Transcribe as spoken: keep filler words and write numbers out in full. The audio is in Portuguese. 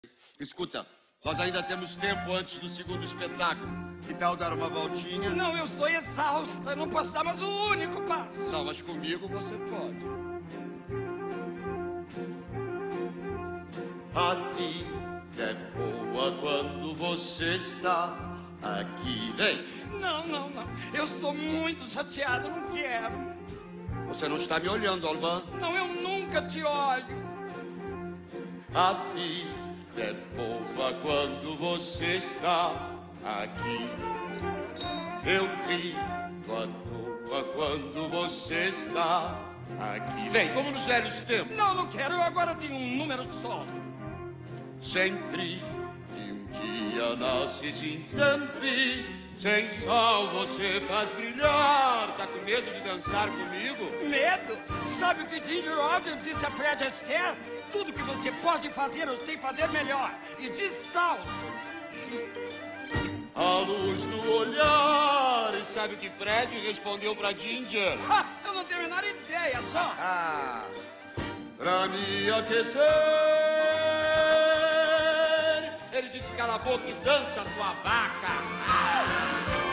Escuta, nós ainda temos tempo antes do segundo espetáculo. Que tal dar uma voltinha? Não, eu estou exausta. Não posso dar mais um único passo. Não, mas comigo você pode. A vida é boa quando você está aqui. Vem. Não, não, não. Eu estou muito chateado. Não quero. Você não está me olhando, Alban? Não, eu nunca te olho. A vida é boa quando você está aqui. Eu rio à toa quando você está aqui. Vem, como nos velhos tempos. Não, não quero. Eu agora tenho um número só. Sempre que um dia nasce sempre. Sem sol você faz brilhar. Tá com medo de dançar comigo? Medo? Sabe o que Ginger Rogers disse a Fred Astaire? Tudo que você pode fazer, eu sei fazer melhor. E de salto. A luz do olhar. E sabe o que Fred respondeu pra Ginger? Ha, eu não tenho a menor ideia, só. Ah, pra me aquecer. Ele disse: cala a boca e dança, sua vaca. Ah!